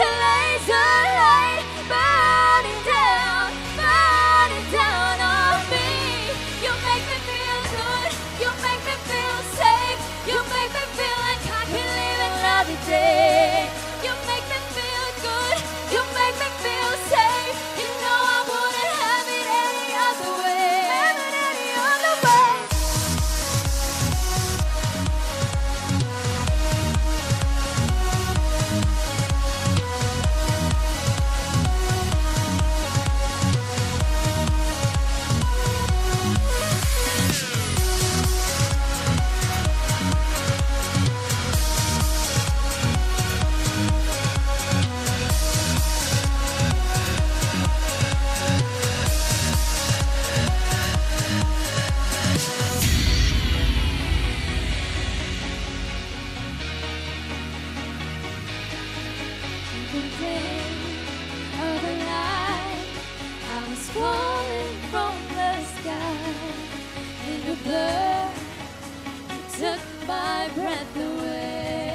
a laser light burning down on me. You make me feel good, you make me feel safe, you make me feel like I can live another day. You make me feel good, you make me feel safe. You know I wouldn't have it any other way. Have it any other way. The day of a light, I was falling from the sky. In the blur, you took my breath away.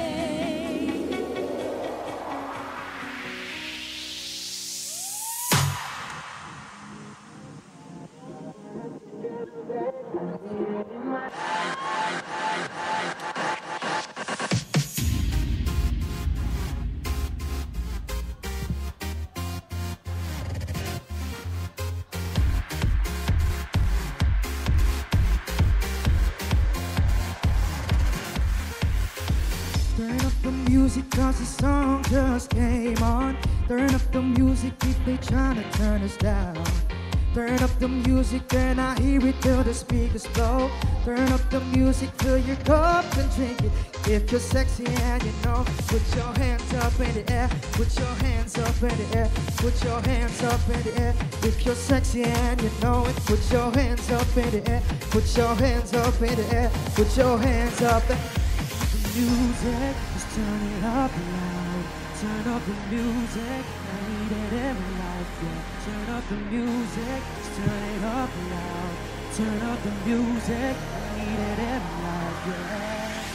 Turn up the music cause the song just came on. Turn up the music if they tryna turn us down. Turn up the music and I hear it till the speakers blow. Turn up the music, fill your cup and drink it. If you're sexy and you know, put your hands up in the air. Put your hands up in the air. Put your hands up in the air. If you're sexy and you know it, put your hands up in the air. Put your hands up in the air. Put your hands up. Music, just turn it up loud. Turn up the music, I need it every life, yeah. Turn up the music, just turn it up loud. Turn up the music, I need it every life, yeah.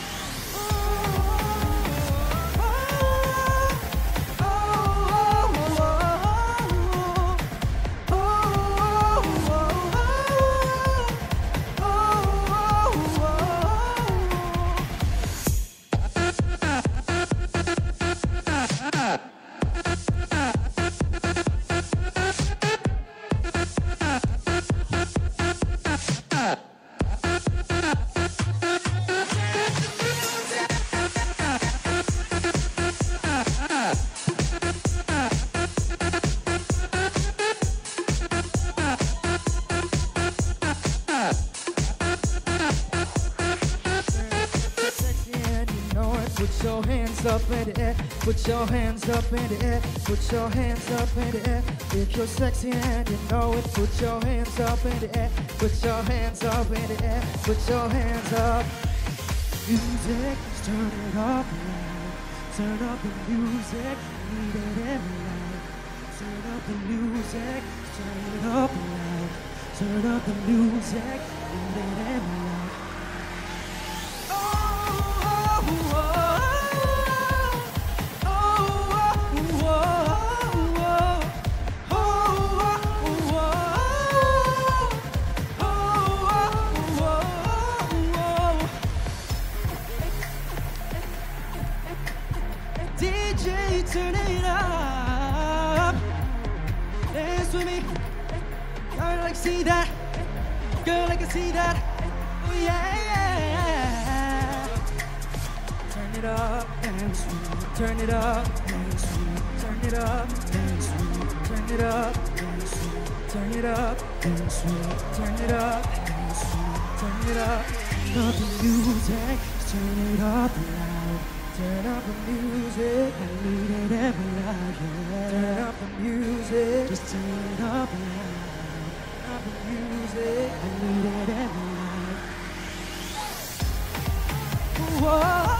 Put your hands up in the air. Put your hands up in the air. Put your hands up in the air. If you're sexy and you know it, put your hands up in the air. Put your hands up in the air. Put your hands up. Music, just turn it up loud. Turn up the music, need it every night. Turn up the music, turn it up loud. Turn up the music, need it every night. DJ, turn it up. Dance with me. Girl, I can see that. Girl, I can see that. Oh yeah. Turn it up, dance with me. Turn it up, dance with me. Turn it up, dance with me. Turn it up, dance with me. Turn it up, dance with me. Turn it up, dance with me. Turn it up. Turn up the music. Turn it up loud. Turn up the music, I need it every night, yeah. Turn up the music, just turn it up loud. Turn up the music, I need it every night. Whoa.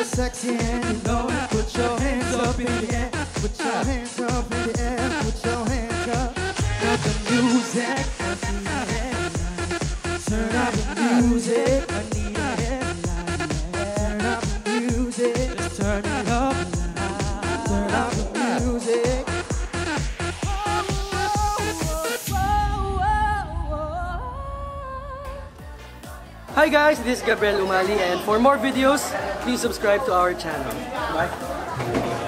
sexy and you know it. Put your hands up in the air. Put your hands up in the air. Put your hands up. Love the music. I see a headline. Turn up the music. I need a headline. Turn up the music. Just turn it up. Turn up the music. Hi guys, this is Gabriel Umali, and for more videos, please subscribe to our channel. Bye!